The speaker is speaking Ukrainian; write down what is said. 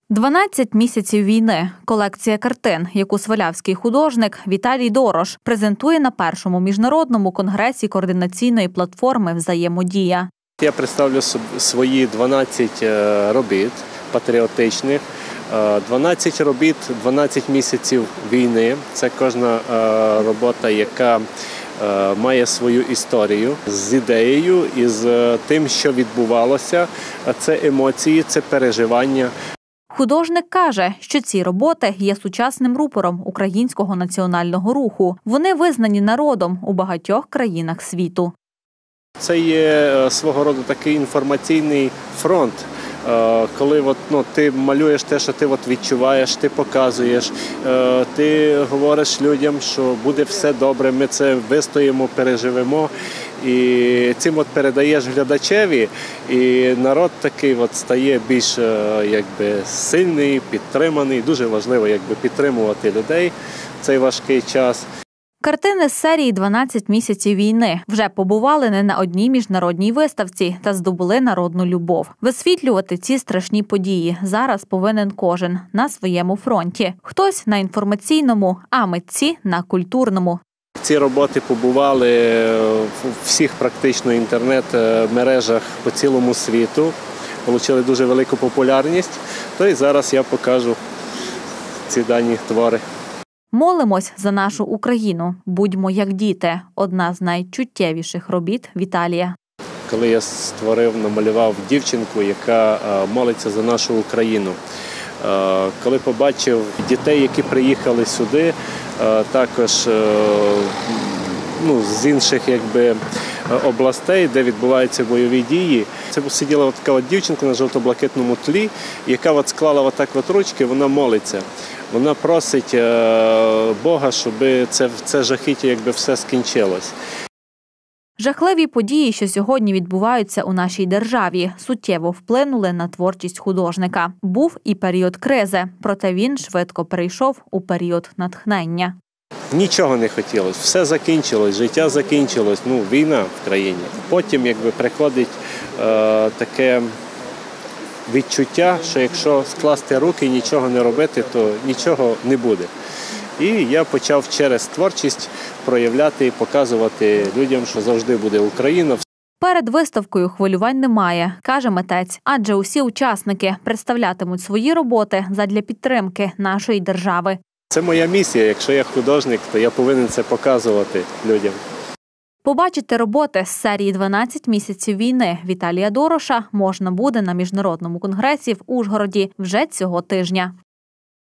12 місяців війни. Колекція картин, яку свалявський художник Віталій Дорош презентує на першому міжнародному конгресі координаційної платформи «Взаємодія». Я представлю свої 12 робіт патріотичних, 12 робіт, 12 місяців війни. Це кожна робота, яка має свою історію з ідеєю і з тим, що відбувалося. Це емоції, це переживання. Художник каже, що ці роботи є сучасним рупором українського національного руху. Вони визнані народом у багатьох країнах світу. Це є свого роду такий інформаційний фронт, коли ти малюєш те, що ти відчуваєш, ти показуєш, ти говориш людям, що буде все добре, ми це вистоїмо, переживемо. І цим передаєш глядачеві, і народ такий стає більш сильний, підтриманий. Дуже важливо підтримувати людей в цей важкий час. Картини з серії «12 місяців війни» вже побували не на одній міжнародній виставці та здобули народну любов. Висвітлювати ці страшні події зараз повинен кожен на своєму фронті. Хтось на інформаційному, а митці на культурному. Ці роботи побували у всіх практично інтернет-мережах по цілому світу, отримали дуже велику популярність, то і зараз я покажу ці дані твори. Молимось за нашу Україну. Будьмо як діти. Одна з найчуттєвіших робіт Віталія. Коли я намалював дівчинку, яка молиться за нашу Україну. Коли побачив дітей, які приїхали сюди, також з інших областей, де відбуваються бойові дії. Це сиділа така дівчинка на жовто-блакитному тлі, яка склала ручки, вона молиться. Вона просить Бога, щоб це жахіття все скінчилось. Жахливі події, що сьогодні відбуваються у нашій державі, суттєво вплинули на творчість художника. Був і період кризи, проте він швидко перейшов у період натхнення. Нічого не хотілося, все закінчилось, життя закінчилось, війна в країні. Потім приходить таке відчуття, що якщо скласти руки і нічого не робити, то нічого не буде. І я почав через творчість проявляти і показувати людям, що завжди буде Україна. Перед виставкою хвилювань немає, каже митець, адже усі учасники представлятимуть свої роботи задля підтримки нашої держави. Це моя місія. Якщо я художник, то я повинен це показувати людям. Побачити роботи з серії «12 місяців війни» Віталія Дороша можна буде на міжнародному конгресі в Ужгороді вже цього тижня.